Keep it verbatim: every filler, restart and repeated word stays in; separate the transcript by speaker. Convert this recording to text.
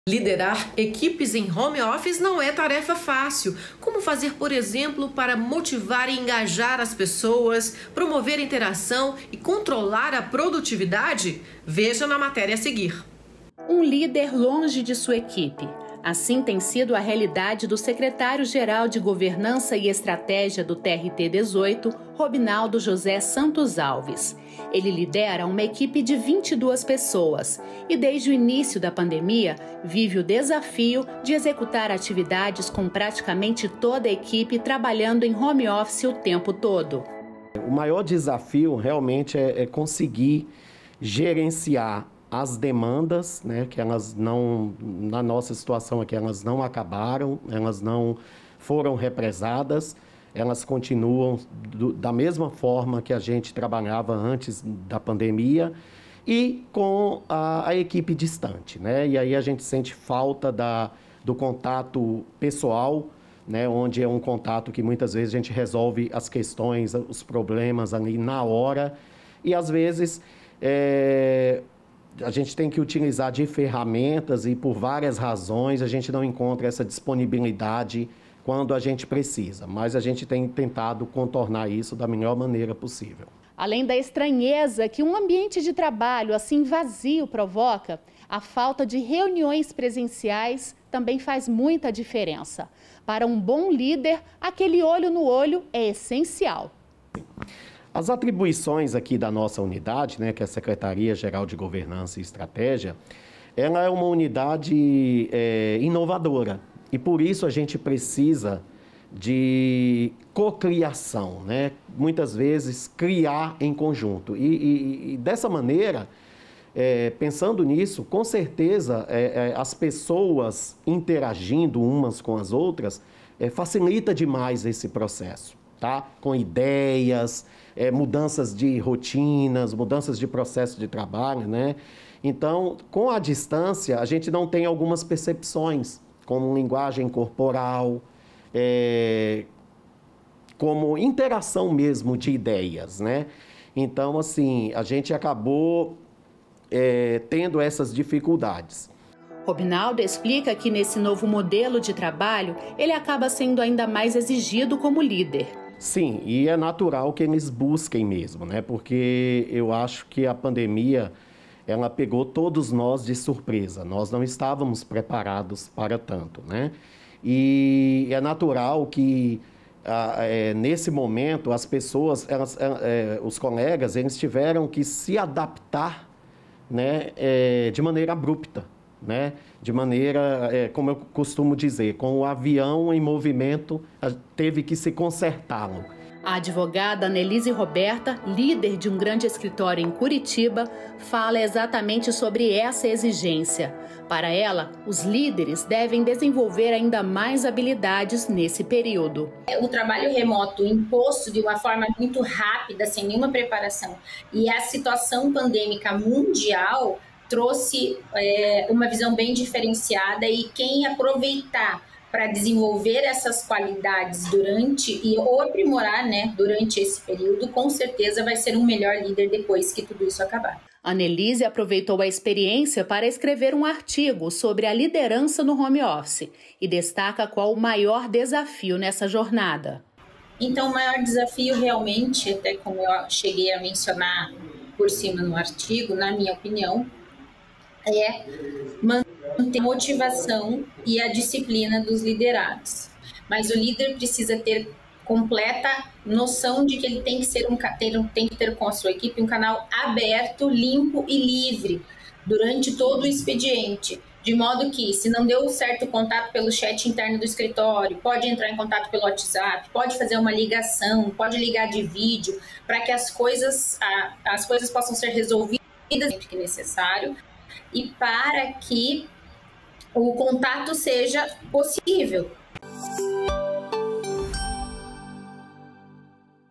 Speaker 1: Liderar equipes em home office não é tarefa fácil. Como fazer, por exemplo, para motivar e engajar as pessoas, promover interação e controlar a produtividade? Veja na matéria a seguir.
Speaker 2: Um líder longe de sua equipe. Assim tem sido a realidade do secretário-geral de Governança e Estratégia do T R T dezoito, Robinaldo José Santos Alves. Ele lidera uma equipe de vinte e duas pessoas e, desde o início da pandemia, vive o desafio de executar atividades com praticamente toda a equipe trabalhando em home office o tempo todo.
Speaker 3: O maior desafio realmente é, é conseguir gerenciar as demandas, né, que elas não, na nossa situação aqui, elas não acabaram, elas não foram represadas, elas continuam do, da mesma forma que a gente trabalhava antes da pandemia e com a, a equipe distante, né? E aí a gente sente falta da, do contato pessoal, né, onde é um contato que muitas vezes a gente resolve as questões, os problemas ali na hora e às vezes é, a gente tem que utilizar de ferramentas e por várias razões a gente não encontra essa disponibilidade quando a gente precisa, mas a gente tem tentado contornar isso da melhor maneira possível.
Speaker 2: Além da estranheza que um ambiente de trabalho assim vazio provoca, a falta de reuniões presenciais também faz muita diferença. Para um bom líder, aquele olho no olho é essencial.
Speaker 3: As atribuições aqui da nossa unidade, né, que é a Secretaria-Geral de Governança e Estratégia, ela é uma unidade é, inovadora e por isso a gente precisa de cocriação, né? Muitas vezes criar em conjunto e, e, e dessa maneira, é, pensando nisso, com certeza é, é, as pessoas interagindo umas com as outras é, facilita demais esse processo. Tá? Com ideias, é, mudanças de rotinas, mudanças de processo de trabalho, né? Então, com a distância, a gente não tem algumas percepções, como linguagem corporal, é, como interação mesmo de ideias, né? Então, assim, a gente acabou é, tendo essas dificuldades.
Speaker 2: Robinaldo explica que nesse novo modelo de trabalho, ele acaba sendo ainda mais exigido como líder.
Speaker 3: Sim, e é natural que eles busquem mesmo, né? Porque eu acho que a pandemia, ela pegou todos nós de surpresa. Nós não estávamos preparados para tanto, né? E é natural que, ah, é, nesse momento, as pessoas, elas, é, os colegas, eles tiveram que se adaptar, né, é, de maneira abrupta, né? De maneira, é, como eu costumo dizer, com o avião em movimento, teve que se consertá-lo.
Speaker 2: A advogada Annelise Roberta, líder de um grande escritório em Curitiba, fala exatamente sobre essa exigência. Para ela, os líderes devem desenvolver ainda mais habilidades nesse período.
Speaker 4: O trabalho remoto imposto de uma forma muito rápida, sem nenhuma preparação, e a situação pandêmica mundial trouxe é, uma visão bem diferenciada e quem aproveitar para desenvolver essas qualidades durante e ou aprimorar, né, durante esse período, com certeza vai ser um melhor líder depois que tudo isso acabar.
Speaker 2: Annelise aproveitou a experiência para escrever um artigo sobre a liderança no home office e destaca qual o maior desafio nessa jornada.
Speaker 4: Então, o maior desafio realmente, até como eu cheguei a mencionar por cima no artigo, na minha opinião, é manter a motivação e a disciplina dos liderados. Mas o líder precisa ter completa noção de que ele tem que, ser um, ter, tem que ter com a sua equipe um canal aberto, limpo e livre durante todo o expediente. De modo que, se não deu certo o contato pelo chat interno do escritório, pode entrar em contato pelo WhatsApp, pode fazer uma ligação, pode ligar de vídeo, para que as coisas, as coisas possam ser resolvidas sempre que necessário, e para que o contato seja possível.